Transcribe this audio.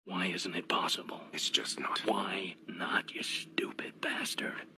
Why isn't it possible? It's just not. Why not, you stupid bastard?